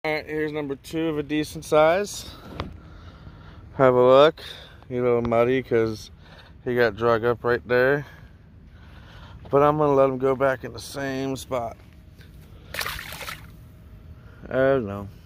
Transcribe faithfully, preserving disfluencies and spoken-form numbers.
Alright, here's number two of a decent size. Have a look. He's a little muddy because he got drug up right there. But I'm going to let him go back in the same spot. Oh no.